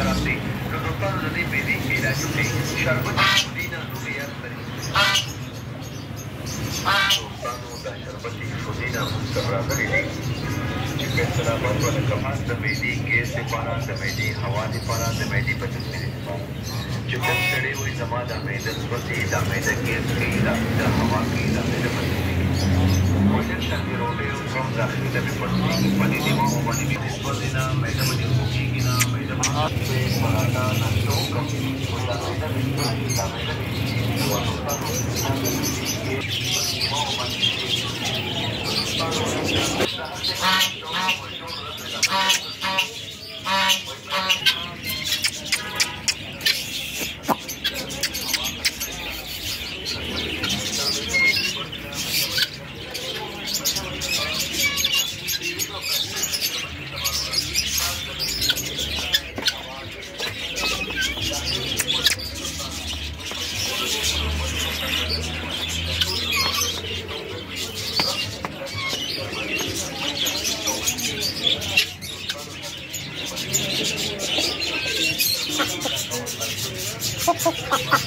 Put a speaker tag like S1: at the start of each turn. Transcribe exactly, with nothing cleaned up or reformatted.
S1: خراب دی نو دوستانو د دې معدې کې علاج وکړئ شربت پودینه نوم یې یاد لري دوستانو دا شربت پودینه موږ ته راغلی دی چې فیصلاباد والا کمان د معدې ګیس دپاره د معدې هوا دپاره د معدې په تسمې چې کوم سړی وایي زما دا معده سوځي دا معده ګیس کوي دا معده هوا کوي دا معده په تسمې وجل شانتې روډۍ او کوم داخلي ته مې پړسېږي په دې دماغو باندې مې سوځي نه معده باندې خوږېږي نه معده باندې پراټه ناشته وکړم خو دا معده مې سوځي دا معده مې
S2: Ha ha ha ha!